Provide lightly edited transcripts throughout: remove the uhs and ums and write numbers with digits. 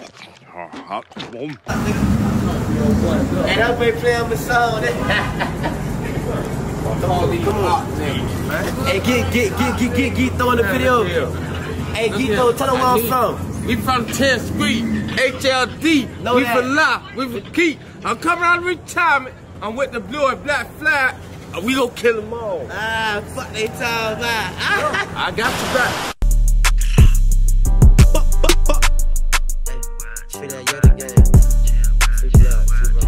And I've been playing my song. Come on. Hey, get throwing the video. Hey, get throwing, tell them where I'm from. We from 10th Street, HLD. We for life, we for keep. I'm coming out of retirement. I'm with the blue and black flag. We gon' kill them all. Fuck they talking about. I got you back. Straight out, you're the game. Free blood, free blood.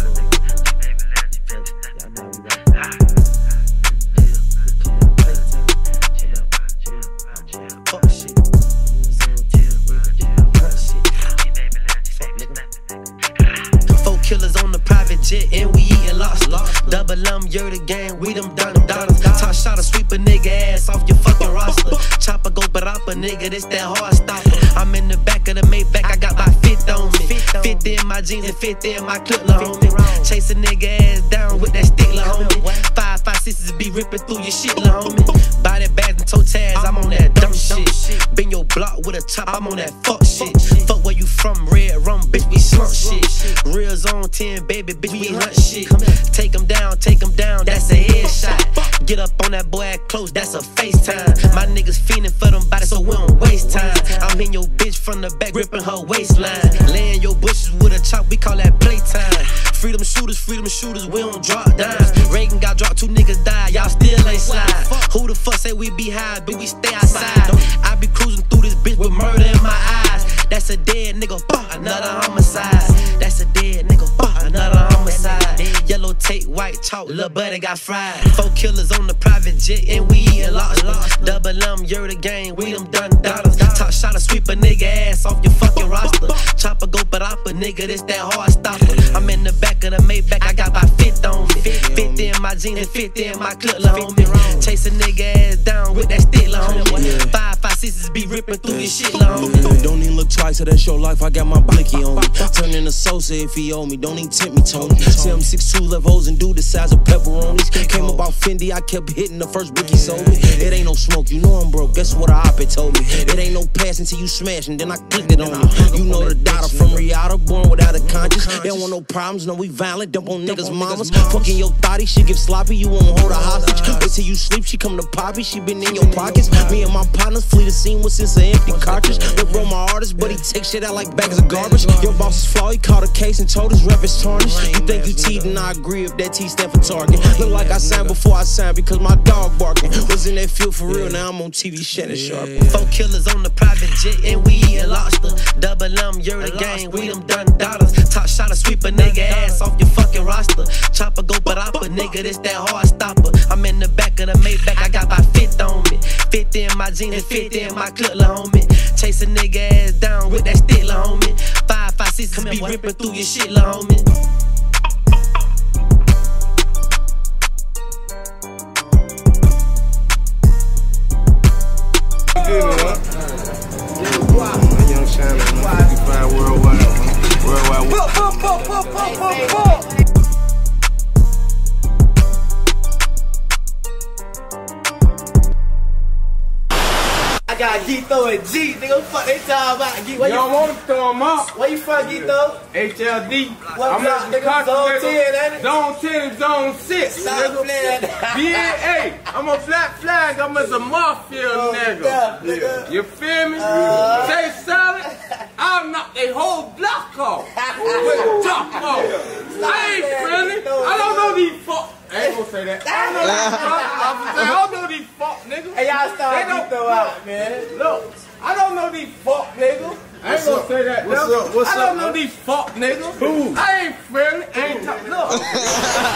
Killers on the private jet and we eatin' lobster. Double you're the gang, we them dollars. Top shot sweep a nigga ass off your fucking roster. Chopper go barappa, nigga, this that hard stopper. I'm in the back of the Maybach, I got my fit on me. 50 in my jeans and 50 in my clip, la homie. Chase a nigga ass down with that stick, la homie. 5, 5, 6s be ripping through your shit, la homie. Body bags and toe tags, I'm on that dumb shit. Been your block with a chop, I'm on that fuck shit. Fuck where you from, red rum, bitch, we slump shit. Real zone 10, baby, bitch, we hunt shit. Take them down, that's a headshot. Get up on that boy at close, that's a FaceTime. My niggas fiending for them bodies, so we don't waste time. I'm in your bitch from the back, ripping her waistline. Laying your bushes with a chop, we call that playtime. Freedom shooters, we don't drop dimes. Reagan got dropped, 2 niggas died, y'all still ain't slide. Who the fuck say we be high, but we stay outside? I be cruising through this bitch with murder in my eyes. That's a dead nigga, another homicide. That's a dead nigga, another homicide. Yellow tape, white chalk, lil' buddy got fried. 4 killers on the private jet and we eatin' lobster. Double you're the gang, we them dollars. Top shot sweep a nigga ass off your fucking roster. Chopper go barappa, nigga, this that hard stopper. I'm in the back of the Maybach, I got my fit on me. 50 in my jeans and 50 in my clip, la homie. Chase a nigga ass down with that stick, la homie. 5, 5, 6s be ripping through your shit, la homie. Don't even look twice, so that's your life, I got my blicky on me. Turning to Sosa if he owe me, don't even tempt me, Tony. See him 6'2", left hoes and do the size of pepperonis. Came about Fendi, I kept hitting the first brick he sold me. It ain't no smoke, you know I'm broke, guess what a op it told me. It ain't no pass until you smash and then I clicked it on you. You know the Dada from Riata, born without a conscience. They don't want no problems, no we violent, dump on niggas' mamas. Fucking your thotty, she get sloppy, you won't hold her hostage. Wait till you sleep, she come to Poppy, she been in your pockets. Me and my partners flee the scene with since an empty cartridge. They bro my artist, but he take shit out like bags of garbage. Your boss is flawed, he caught a case and told his rep is tarnished. You think you T, then I agree if that T stand for target. Look like I signed before I signed because my dog barking. Was in that field for real, now I'm on TV Shannon Sharp. 4 killers on the private jet and we eatin' lobster. Double you're the gang, we them dollars. Top shot sweep a nigga ass off your fucking roster. Chopper go barappa, nigga, this that hard stopper. I'm in the back of the Maybach, I got my fit on me. 50 in my jeans and 50 in my clip, la homie. Chase a nigga ass down with that stick, la homie. 5, 5, 6s be ripping through your shit, la homie. Young Shannon, 55 worldwide. I got Gito and G, nigga, fuck they talking about. G, where You don't want to throw them up. Where you from, Gito? HLD. What I'm block, in the nigga? country, Zone nigga. 10, ain't it? Zone 10 and Zone 6. Stop nigga. playing. BAA. I'm a black flag. I'm as a mafia nigga. Nigga. You feel me? Stay solid. I'll knock they whole block off. With top off. I ain't friendly. I don't know these fuck. I ain't gonna say that. I don't know these fuck niggas. Hey, y'all start Gito out, man. Look, I don't know these fuck niggas. I ain't gonna say that. What's up? I don't know these fuck niggas. Who? I ain't friendly. I ain't talking. Look.